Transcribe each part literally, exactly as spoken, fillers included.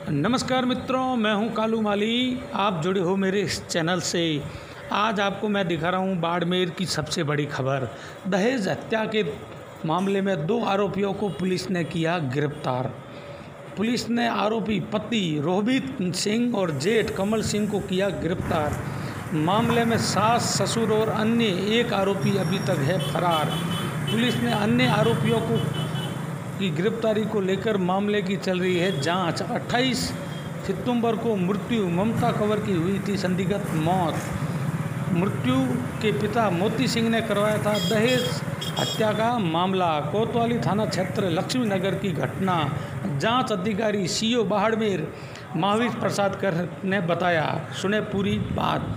नमस्कार मित्रों, मैं हूं कालू माली। आप जुड़े हो मेरे इस चैनल से। आज आपको मैं दिखा रहा हूं बाड़मेर की सबसे बड़ी खबर। दहेज हत्या के मामले में दो आरोपियों को पुलिस ने किया गिरफ्तार। पुलिस ने आरोपी पति रोहित सिंह और जेठ कमल सिंह को किया गिरफ्तार। मामले में सास, ससुर और अन्य एक आरोपी अभी तक है फरार। पुलिस ने अन्य आरोपियों को की गिरफ्तारी को लेकर मामले की चल रही है जांच। अट्ठाईस सितंबर को मृत्यु ममता कंवर की हुई थी संदिग्ध मौत। मृत्यु के पिता मोती सिंह ने करवाया था दहेज हत्या का मामला। कोतवाली थाना क्षेत्र लक्ष्मी नगर की घटना। जांच अधिकारी सीओ बाड़मेर महावीर प्रसाद कर ने बताया। सुने पूरी बात।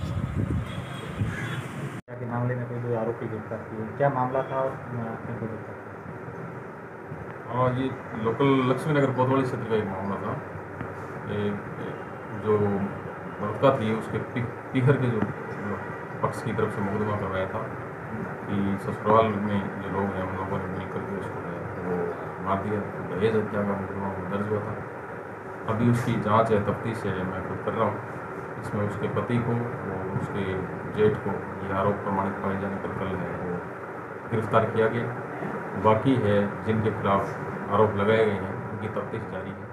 के मामले में कोई दो आरोपी गिरफ्तार किए, क्या मामला था और आपने को गिरफ्तार किया? हाँ, ये लोकल लक्ष्मी नगर कोतवाली क्षेत्र का एक मामला था। ये जो मृतका थी उसके पी, पीहर के जो पक्ष की तरफ से मुकदमा करवाया था कि ससुराल में जो लोग हैं उन लोगों ने मिलकर के उसको वो मार दिया। तो दहेज हत्या का मुकदमा दर्ज हुआ था। अभी उसकी जांच है, तफ्तीश है, मैं खुद कर रहा हूँ। इसमें उसके पति को और उसके जेठ को ये आरोप प्रमाणित पाए जाने पर कल है वो गिरफ्तार किया गया। बाकी है जिनके खिलाफ आरोप लगाए गए हैं उनकी तफ्तीश जारी है।